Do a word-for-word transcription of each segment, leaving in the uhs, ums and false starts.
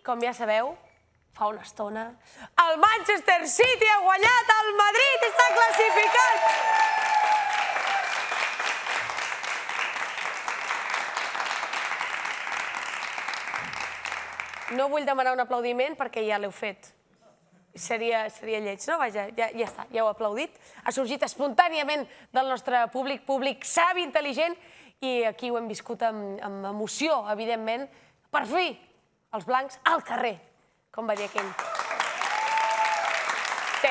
com ja sabeu, fa una estona, el Manchester City ha guanyat, el Madrid està classificat! No vull demanar un aplaudiment perquè ja l'heu fet. Seria lleig, no? Vaja, ja està, ja heu aplaudit. Ha sorgit espontàniament del nostre públic, públic savi, intel·ligent, i aquí ho hem viscut amb emoció, evidentment. Per fi, els blancs al carrer, com va dir aquell. Sí.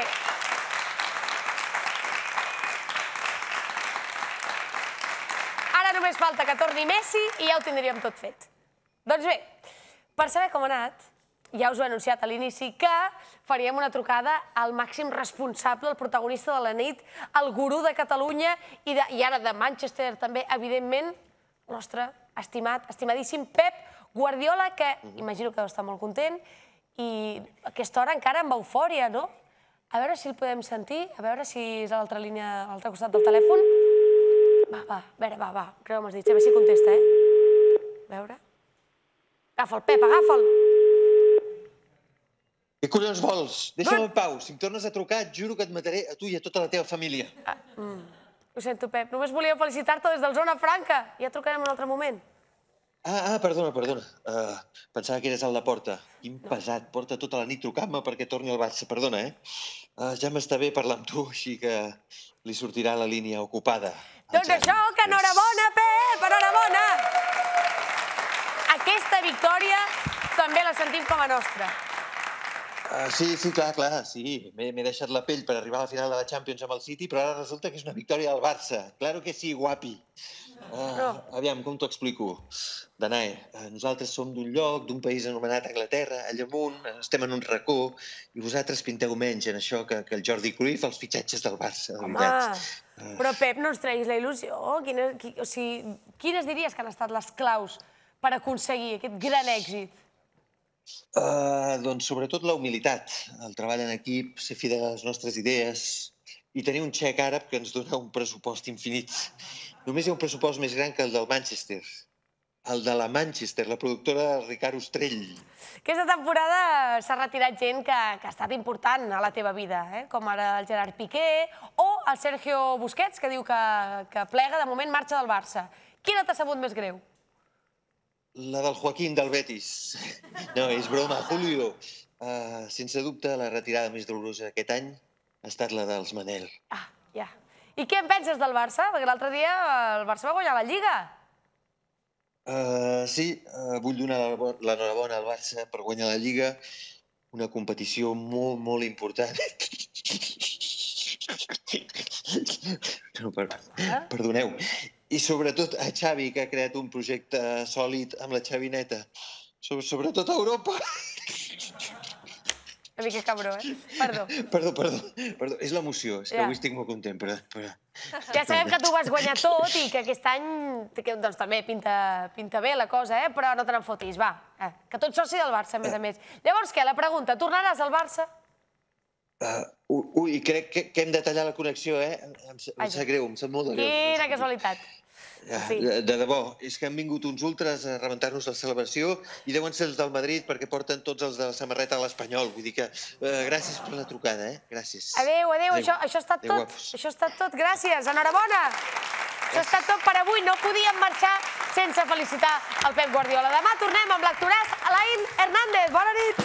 Ara només falta que torni Messi i ja ho tindríem tot fet. Doncs bé, per saber com ha anat, ja us ho he anunciat a l'inici, que faríem una trucada al màxim responsable, el protagonista de la nit, el gurú de Catalunya i ara de Manchester també, evidentment, el nostre estimat, estimadíssim Pep Guardiola, que imagino que deu estar molt content i a aquesta hora encara amb eufòria, no? A veure si el podem sentir, a veure si és a l'altra línia, a l'altre costat del telèfon. Va, va, a veure, va, va, creu-me els dits, a veure si contesta, eh? A veure. Agafa'l, Pep, agafa'l. Què collons vols? Deixa'm en pau. Si em tornes a trucar, et juro que et mataré a tu i a tota la teva família. Ho sento, Pep. Només volia felicitar-te des del Zona Franca. Ja trucarem en un altre moment. Ah, perdona, perdona. Pensava que eres al Laporta. Quin pesat. Porta tota la nit trucant-me perquè torni al Barça. Perdona, eh? Ja m'està bé parlar amb tu, així que li sortirà la línia ocupada. Doncs això, que enhorabona, Pep! Enhorabona! Aquesta victòria també la sentim com a nostra. Sí, sí, clar, clar, sí. M'he deixat la pell per arribar a la final de la Champions amb el City, però ara resulta que és una victòria del Barça. Claro que sí, guapi. Aviam, com t'ho explico? Danae, nosaltres som d'un lloc, d'un país anomenat Anglaterra, allà amunt, estem en un racó, i vosaltres pinteu menys en això que el Jordi Cruyff, els fitxatges del Barça. Home, però Pep, no ens treguis la il·lusió. O sigui, quines diries que han estat les claus per aconseguir aquest gran èxit? Doncs sobretot la humilitat, el treball en equip, ser fidel a les nostres idees i tenir un xec àrab que ens dona un pressupost infinit. Només hi ha un pressupost més gran que el del Manchester. El de la Manchester, la productora Ricard Ostrell. Aquesta temporada s'ha retirat gent que ha estat important a la teva vida, com ara el Gerard Piqué o el Sergio Busquets, que diu que plega, de moment marxa del Barça. Quina t'ha sabut més greu? La del Joaquín del Betis. No, és broma, Julio. Sense dubte, la retirada més dolorosa aquest any ha estat la dels Manel. Ah, ja. I què en penses del Barça? Perquè l'altre dia el Barça va guanyar la Lliga. Sí, vull donar l'enhorabona al Barça per guanyar la Lliga, una competició molt, molt important. Perdoneu. I sobretot a Xavi, que ha creat un projecte sòlid amb la Xavineta. Sobretot a Europa. Una mica cabró, eh? Perdó. Perdó, perdó. És l'emoció. És que avui estic molt content, però... Ja sabem que tu vas guanyar tot i que aquest any doncs també pinta bé la cosa, eh? Però no te n'en fotis, va. Que tu ets soci del Barça, a més a més. Llavors què? La pregunta, tornaràs al Barça? Ui, crec que hem de tallar la connexió, eh? Em sap greu, em sap molt de greu. Quina casualitat. De debò, és que han vingut uns ultres a rebentar-nos la celebració i deuen ser els del Madrid perquè porten tots els de la samarreta de l'Espanyol. Vull dir que gràcies per la trucada, eh? Gràcies. Adéu, adéu, això ha estat tot. Això ha estat tot, gràcies, enhorabona. Això ha estat tot per avui. No podíem marxar sense felicitar el Pep Guardiola. Demà tornem amb l'actoràs Alain Hernández. Bona nit.